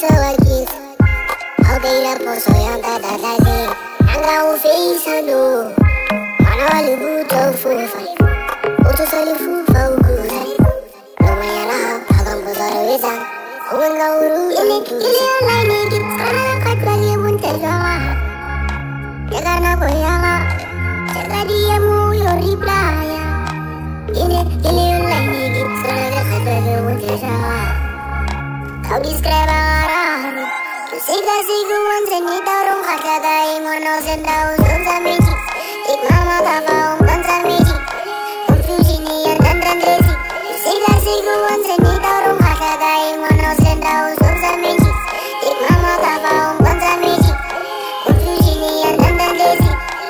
wakis. Okay na po so yang tatatasi. Nanga ufeisa no. Mana wali buto fufa. Buto sali fufa ukusa. Lumaya na hap agang buzaro isang. Uwenga uru ili online ni kara katwali bunte gawa. Jaga na boyanga. Jaga dia mu yo reply. Ili online ni kara katwali bunte gawa. Kau describe arah. Siga wanze ni darong khaga imono sendau zonza meji. Ik mama tava banza meji. Confusion ni andan rezi. Siga wanze ni darong khaga imono sendau zonza meji. Ik mama tava banza meji. Confusion ni andan rezi.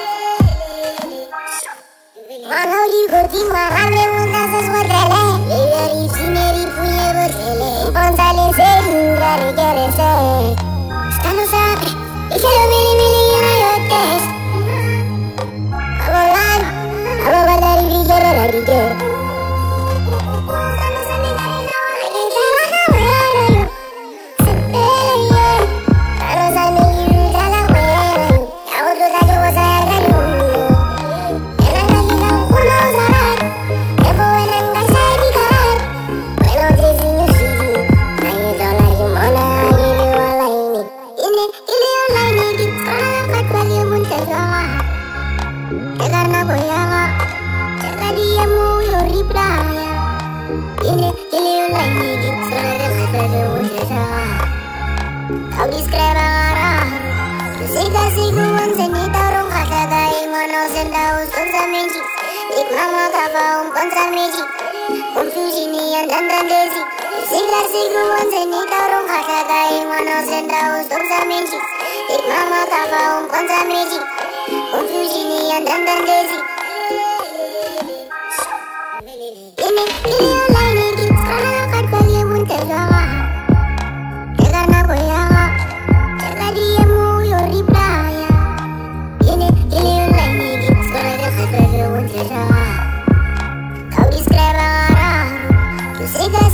Mana li goti marane munda seswadale. Yeri sineri puye botele. Banzale se ngare gere se. Stano sapre, e se lo mili yotes. Abolan, abobadari vigere la rigere. Stano sa negare no, e gara na wera yo. Sepere ye, stano sa negiri gala wera yo. Yawodo da yo sa yaga yo. Enanga gila uno zarar, ebo enanga sa edikar. Bueno trezi no sidi, ayi dola yo mona agili wala ini. Ili online ni kara katwali bunte gawa. Karena boyanga, jaga dia mu yo reply. Ili online ni kara katwali bunte gawa. Kau describe arah. Siga wanze ni darong khaga imono sendau zonza meji. Ik mama tava banza meji. Confusion ni andan rezi. Siga wanze ni darong khaga imono sendau zonza meji. Ik mama tava banza meji. Confusion ni andan rezi. Ili online ni kara katwali bunte gawa. Karena boyanga, jaga dia mu yo reply. Ili online ni kara katwali bunte gawa. Kau describe arah. Siga